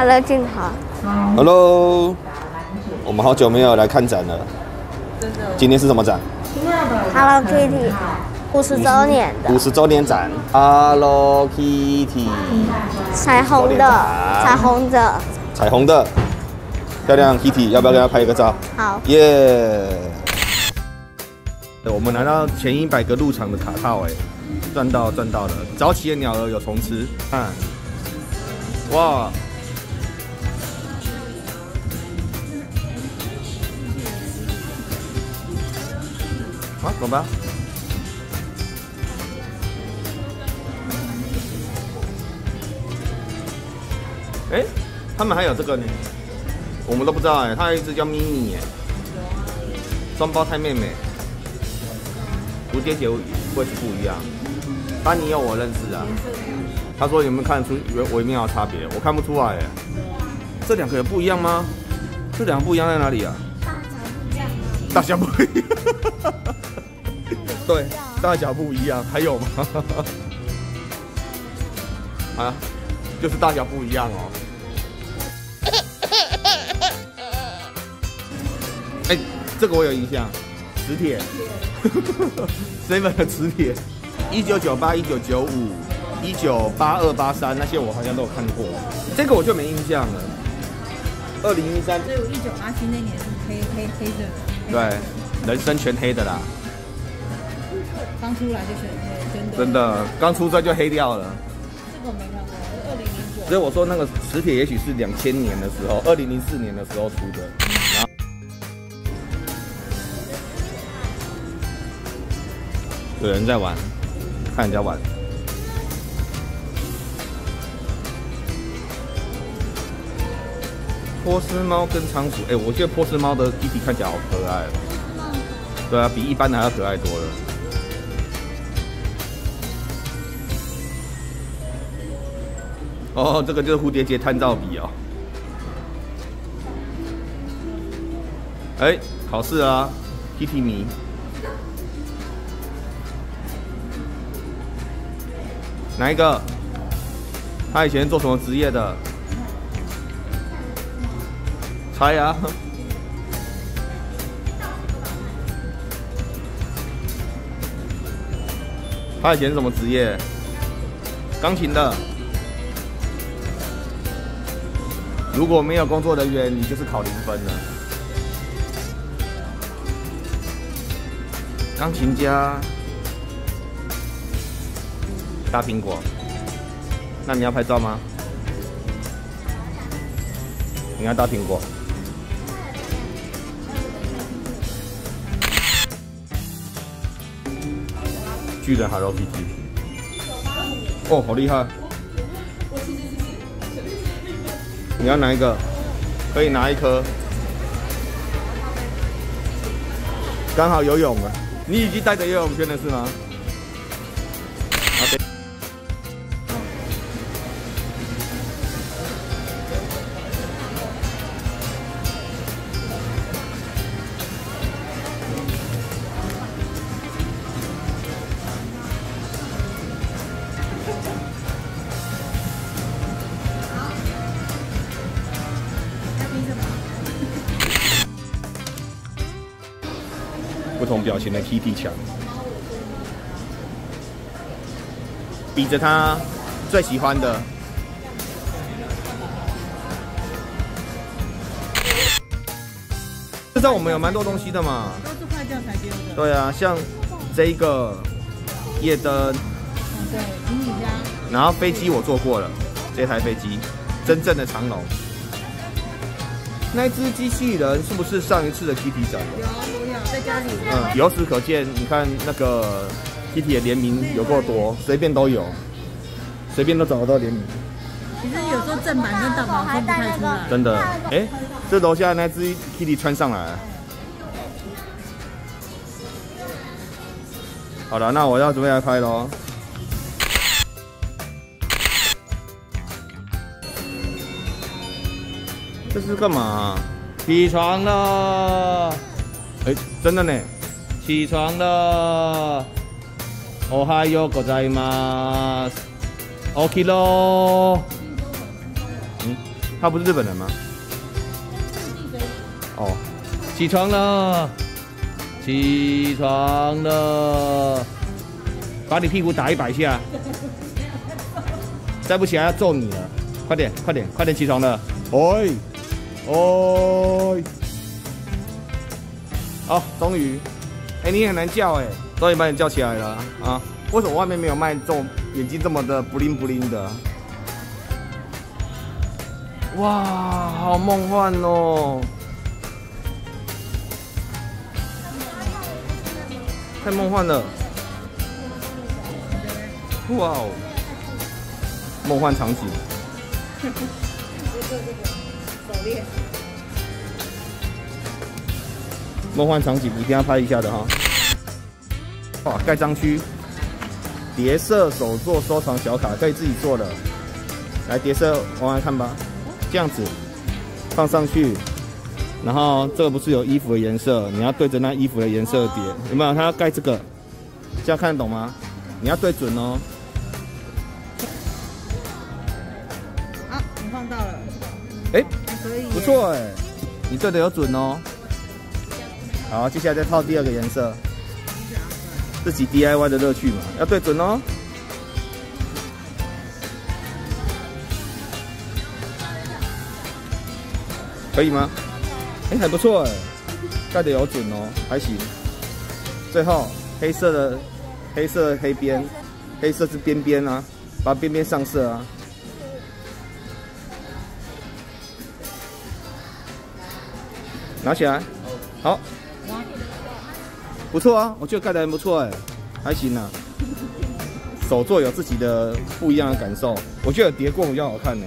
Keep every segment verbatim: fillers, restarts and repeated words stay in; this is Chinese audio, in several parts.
Hello， 镜头。 Hello， 我们好久没有来看展了。今天是什么展 ？Hello Kitty， 五十周年的。 五十周年展 ，Hello Kitty。 彩虹的，彩虹的。 彩虹的，漂亮 Kitty， 要不要跟她拍一个照？ 好。 耶！我们拿到前一百个入场的卡套，哎，赚到赚到了！早起的鸟儿有虫吃，看，哇！啊，怎么办？哎、欸，他们还有这个呢，我们都不知道哎、欸，它有一只叫咪咪哎，双胞胎妹妹，蝴蝶结位置不一样。班尼佑我认识啊，他说有没有看得出微妙的差别？我看不出来哎、欸，这两个有不一样吗？这两个不一样在哪里啊？大小不一样。对，大小不一样，还有吗？啊，就是大小不一样哦。哎、欸，这个我有印象，磁铁 ，seven 的磁铁，一九九八、一九九五、一九八二、八三那些我好像都有看过，这个我就没印象了。二零一三， 所以我一九八七那年是黑黑黑的。 对，人生全黑的啦。 刚出来就全黑，真的。 真的，刚出生就黑掉了。 这个我没看过，是二零零九。 所以我说那个磁铁也许是两千年的时候，二零零四年的时候出的。然后有人在玩，看人家玩。波斯猫跟仓鼠，哎、欸，我觉得波斯猫的弟弟看起来好可爱。对啊，比一般的还要可爱多了。哦，这个就是蝴蝶结探照笔哦。哎、欸，考试啊 ，Kitty 迷。哪一个？他以前做什么职业的？猜啊！他以前是什么职业？钢琴的。如果没有工作人员，你就是考零分了。钢琴家，大苹果。那你要拍照吗？你看大苹果。巨人 Hello Kitty。哦，好厉害！你要哪一个？可以拿一颗。刚好游泳了。你已经带着游泳圈了是吗？好的。不同表情的 Kitty 墙，比着他最喜欢的。这上我们有蛮多东西的嘛。 都是坏掉才丢的。 对啊，像这一个夜灯， 嗯，对，迷你家。 然后飞机我坐过了，这台飞机真正的长龙。那只机器人是不是上一次的 Kitty 展？ 有有有，在家里。 嗯，由此可见，你看那个 Kitty 的联名有够多，随便都有，随便都找得到联名。 其实有时候正版跟盗版分不太出来。 真的，哎、欸，这楼下那只 Kitty 穿上来了。好了，那我要准备来拍咯。这是干嘛？起床了！哎、欸，真的呢，起床了！おはようございます。起きろ！嗯， 他不是日本人吗？哦，起床了，起床了，把你屁股打一百下，再不起来要揍你了。快点，快点，快点起床了！哎，哎，哦，终于，哎，你很难叫哎，终于把你叫起来了啊！为什么外面没有卖这种眼睛这么的不灵不灵的？哇，好梦幻哦！太梦幻了！哇哦，梦幻场景。梦幻场景一定要拍一下的哈！哇，盖章区，叠色手作收藏小卡，可以自己做的。来叠色玩玩看吧，这样子放上去，然后这个不是有衣服的颜色，你要对着那衣服的颜色叠，有没有？它要盖这个，这样看得懂吗？你要对准哦。 放到了， 哎、欸，不错哎、欸，你对的有准哦。好，接下来再套第二个颜色，自己 D I Y 的乐趣嘛，要对准哦。可以吗？哎、欸，还不错哎、欸，盖的有准哦，还行。最后黑色的黑色的黑边，黑色是边边啊，把边边上色啊。拿起来，好，不错啊，我觉得盖得还不错哎，还行啊。手作有自己的不一样的感受，我觉得叠过比较好看呢。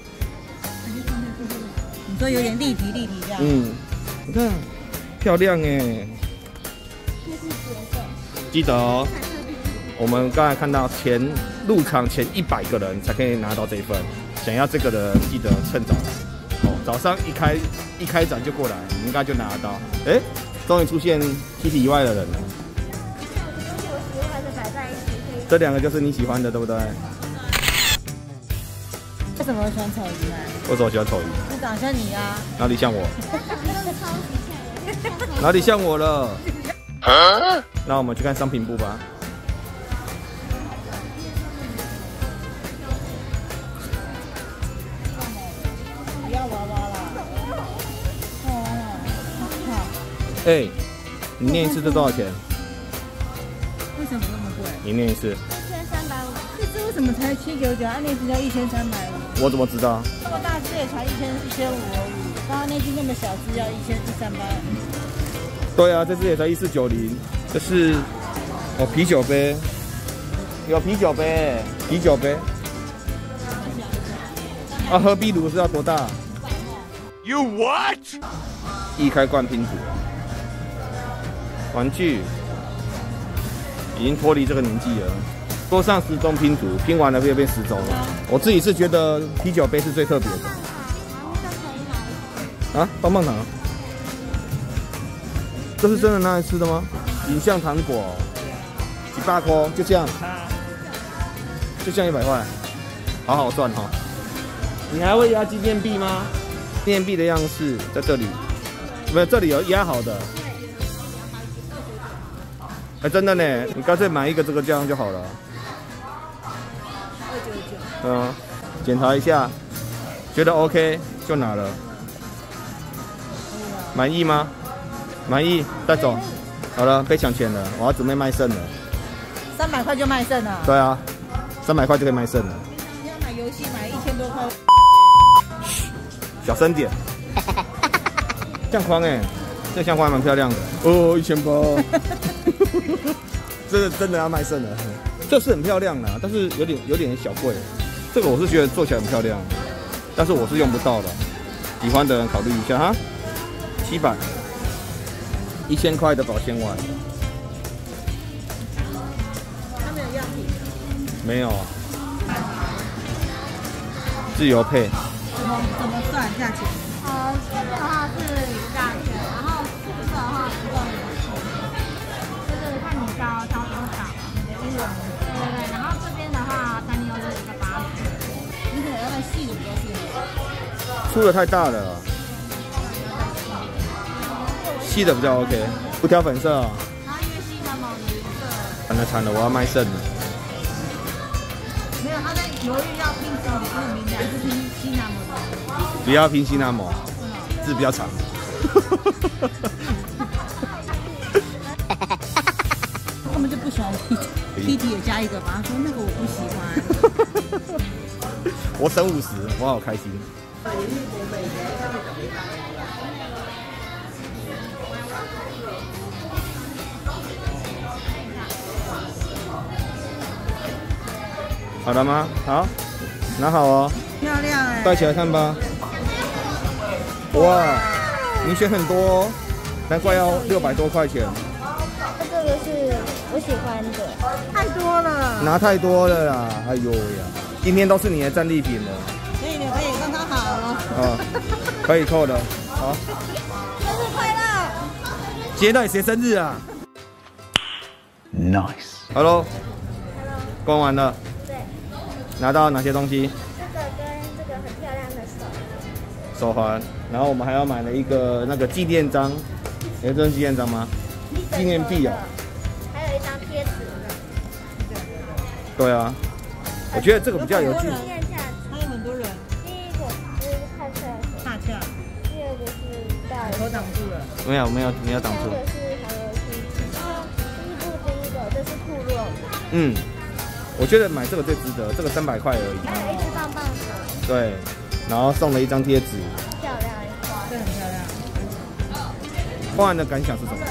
你说有点立体立体这样？ 嗯，你看，漂亮哎。记得哦，我们刚才看到前入场前一百个人才可以拿到这一份，想要这个的记得趁早来。哦，早上一开一开展就过来，你应该就拿得到。哎、欸，终于出现 Kitty 以外的人了。这两个就是你喜欢的，对不对？ 为什么喜欢丑鱼呢？ 为什么喜欢丑鱼？ 你长得像你啊。 哪里像我？哪里像我了？啊、那我们去看商品部吧。哎、欸，你念一次这多少钱？ 为什么那么贵？ 你念一次。 一千三百五。 这只为什么才七九九？啊，那只要一千三百五。 我怎么知道？ 这么大只也才一千一千五而已。刚刚那只那么小只要一千一三八。 对啊，这只也才一四九零。这是哦啤酒杯，有啤酒杯，啤酒杯。啊，喝壁炉是要多大 ？You what？ 易开罐拼图。玩具已经脱离这个年纪了，多上时钟拼图，拼完了又变时钟了。我自己是觉得啤酒杯是最特别的。啊，棒棒糖，这是真的拿来吃的吗？影像糖果，几百块，就这样，就这样一百块，好好赚哈、哦。你还会压纪念币吗？纪念币的样式在这里，没有，这里有压好的。哎、欸，真的呢，你干脆买一个这个这样就好了。 二九九。 嗯，检查一下，觉得 OK 就拿了。满意吗？满意，带走。好了，被抢钱了，我要准备卖肾了。 三百块就卖肾了？ 对啊，三百块就可以卖肾了。 你要买游戏买一千多块。 小声点。相框哎，这相框还蛮漂亮的。哦，一千八。这个真的要卖肾了，这是很漂亮的，但是有点有点小贵。这个我是觉得做起来很漂亮，但是我是用不到的。喜欢的人考虑一下哈。七百，一千块的保鲜碗。 它没有样品。 没有。自由配。 怎么怎么算价钱？ 呃，这边的话是价钱，然后宿舍的话一共有钱，就是看你交交多少，你的英文。对对对，然后这边的话三六六一个八十。 你可能要卖细的比较适合。 粗的太大了，细的比较 OK， 不挑粉色哦。 然后因为西南毛有一个， 惨了惨了，我要卖肾了。 没有，他在犹豫要拼什么名字，还是拼西南毛的。 不要拼西南毛，字比较长。 他们就不喜欢 T T 也加一个吧，他说那个我不喜欢。 我省五十，我好开心。好了吗？好，拿好哦。 漂亮哎、 戴起来看吧。哇，你选很多哦，难怪要六百多块钱。 这个是我喜欢的， 太多了。 拿太多了啦！哎呦呀，今天都是你的战利品了。 可以的，可以，刚刚好了。 啊，可以扣的。好， 生日快乐！ 今天到底谁生日啊 Nice。 Hello， 逛完了。 对， 拿到哪些东西？ 这个跟这个很漂亮的手， 手环，然后我们还要买了一个那个纪念章，哎，这是纪念章吗？纪念币哦。 还有一张贴纸。 对啊，我觉得这个比较有趣。 纪念价值。 还有很多人。 第一个是看车手， 大恰， 第二个是大头挡住了。 没有没有没有挡住。 第三个是还有是，然后这是布丁的，这是库洛， 嗯，我觉得买这个最值得，这个三百块而已。 还有一支棒棒糖， 对，然后送了一张贴纸。 漂亮一花， 这很漂亮。 花完的感想是什么？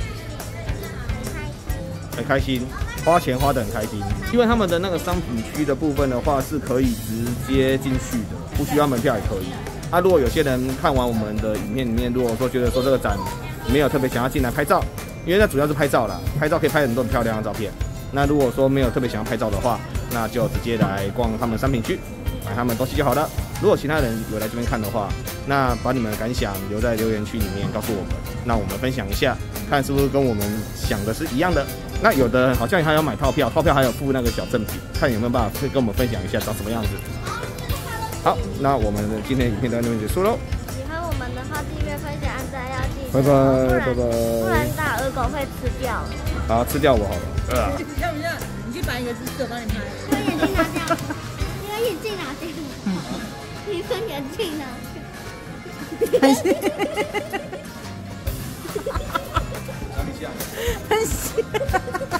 很开心，花钱花得很开心。因为他们的那个商品区的部分的话，是可以直接进去的，不需要门票也可以。啊，如果有些人看完我们的影片里面，如果说觉得说这个展没有特别想要进来拍照，因为那主要是拍照啦，拍照可以拍很多很漂亮的照片。那如果说没有特别想要拍照的话，那就直接来逛他们商品区，买他们东西就好了。如果其他人有来这边看的话，那把你们的感想留在留言区里面告诉我们，那我们分享一下，看是不是跟我们想的是一样的。那有的好像还要买套票，套票还有附那个小赠品，看有没有办法跟我们分享一下长什么样子。好，那我们的今天的影片到这边结束喽。 喜欢我们的话，订阅、分享、按赞要记得， 拜拜不然拜拜不然大耳狗会吃掉。 好，吃掉我好了。呃要不要？你去摆一个姿势，我帮你拍。 把眼镜拿掉，你把眼镜拿掉，你把眼镜拿掉。 很像，很像。